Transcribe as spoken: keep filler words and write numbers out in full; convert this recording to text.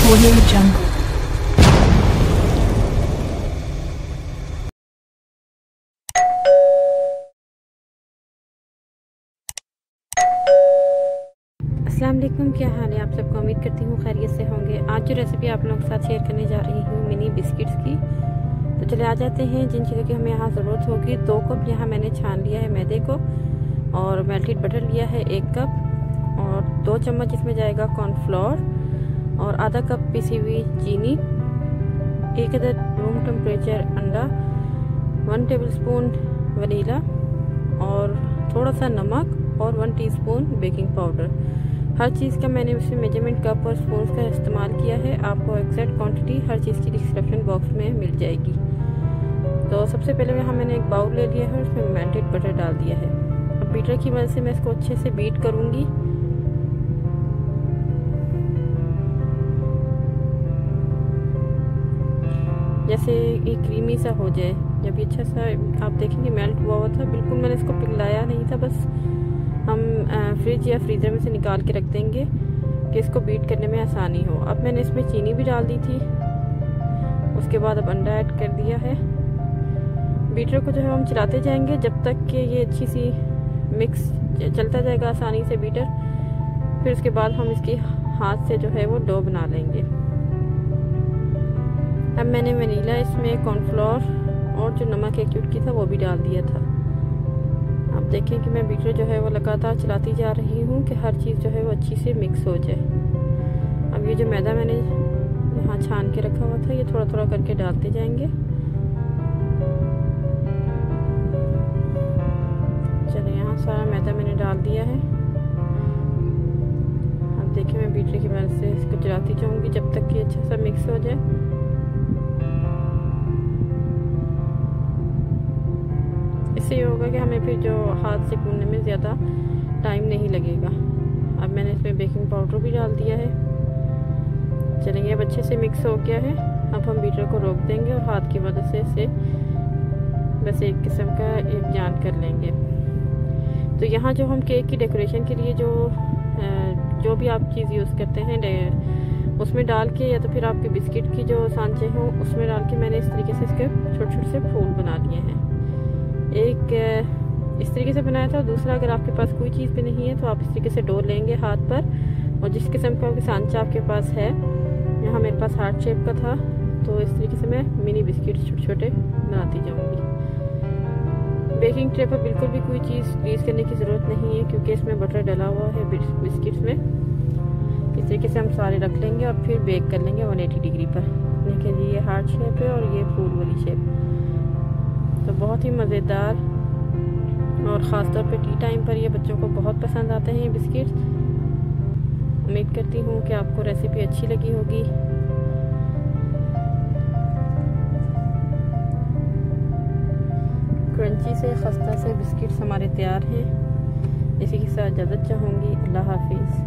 Audio Jungle। अस्सलाम वालेकुम, क्या हाल है आप सबको। उम्मीद करती हूँ खैरियत से होंगे। आज जो रेसिपी आप लोगों के साथ शेयर करने जा रही हूँ मिनी बिस्किट्स की। तो चले आ जाते हैं जिन चीज़ों की हमें यहाँ ज़रूरत होगी। दो कप यहाँ मैंने छान लिया है मैदे को, और मेल्टेड बटर लिया है एक कप, और दो चम्मच इसमें जाएगा कॉर्नफ्लोर, और आधा कप पिसी हुई चीनी, एक अदद रूम टेम्परेचर अंडा, वन टेबलस्पून वनीला, और थोड़ा सा नमक, और वन टीस्पून बेकिंग पाउडर। हर चीज़ का मैंने उसमें मेजरमेंट कप और स्पून का इस्तेमाल किया है। आपको एग्जैक्ट क्वांटिटी हर चीज़ की डिस्क्रिप्शन बॉक्स में मिल जाएगी। तो सबसे पहले यहाँ मैंने एक बाउल ले लिया है, उसमें मेल्टेड बटर डाल दिया है। अब बीटर की मदद से मैं इसको अच्छे से बीट करूँगी। जैसे ये क्रीमी सा हो जाए, जब ये अच्छा सा आप देखेंगे मेल्ट हुआ हुआ था, बिल्कुल मैंने इसको पिघलाया नहीं था, बस हम फ्रिज या फ्रीज़र में से निकाल के रख देंगे कि इसको बीट करने में आसानी हो। अब मैंने इसमें चीनी भी डाल दी थी, उसके बाद अब अंडा ऐड कर दिया है। बीटर को जो है हम चलाते जाएंगे जब तक कि ये अच्छी सी मिक्स चलता जाएगा आसानी से बीटर। फिर उसके बाद हम इसकी हाथ से जो है वो डो बना लेंगे। अब मैंने वनीला इसमें कॉर्नफ्लोर और जो नमक एक चुटकी था वो भी डाल दिया था। आप देखें कि मैं बीटर जो है वो लगातार चलाती जा रही हूँ कि हर चीज़ जो है वो अच्छी से मिक्स हो जाए। अब ये जो मैदा मैंने यहाँ छान के रखा हुआ था, ये थोड़ा थोड़ा करके डालते जाएंगे। चलिए, यहाँ सारा मैदा मैंने डाल दिया है। अब देखिए मैं बीटर की मदद से इसको चलाती जाऊँगी जब तक कि अच्छा सा मिक्स हो जाए। इससे ये होगा कि हमें फिर जो हाथ से गूंदने में ज़्यादा टाइम नहीं लगेगा। अब मैंने इसमें बेकिंग पाउडर भी डाल दिया है। चलेंगे, अब अच्छे से मिक्स हो गया है। अब हम बीटर को रोक देंगे और हाथ की मदद से इसे बस एक किस्म का एक जान कर लेंगे। तो यहाँ जो हम केक की डेकोरेशन के लिए जो जो भी आप चीज़ यूज़ करते हैं उसमें डाल के, या तो फिर आपके बिस्किट की जो सांचे हों उसमें डाल के मैंने इस तरीके से इसके छोटे छोटे से फूल बना लिए हैं। एक इस तरीके से बनाया था, और दूसरा अगर आपके पास कोई चीज़ भी नहीं है तो आप इस तरीके से डो लेंगे हाथ पर, और जिस किस्म का सांचा आपके पास है, यहाँ मेरे पास हार्ट शेप का था, तो इस तरीके से मैं मिनी बिस्किट छोटे छोटे बनाती जाऊँगी। बेकिंग ट्रे पर बिल्कुल भी कोई चीज़ ग्रीस करने की ज़रूरत नहीं है, क्योंकि इसमें बटर डला हुआ है बिस्किट्स में। इस तरीके से हम सारे रख लेंगे और फिर बेक कर लेंगे वन एटी डिग्री पर। देखिए ये हार्ट शेप है और ये फूल वाली शेप। तो बहुत ही मज़ेदार, और ख़ास तौर पे टी टाइम पर ये बच्चों को बहुत पसंद आते हैं ये बिस्किट। उम्मीद करती हूँ कि आपको रेसिपी अच्छी लगी होगी। क्रंची से खस्ता से बिस्किट्स हमारे तैयार हैं। इसी के साथ इजाज़त चाहूँगी। अल्लाह हाफिज़।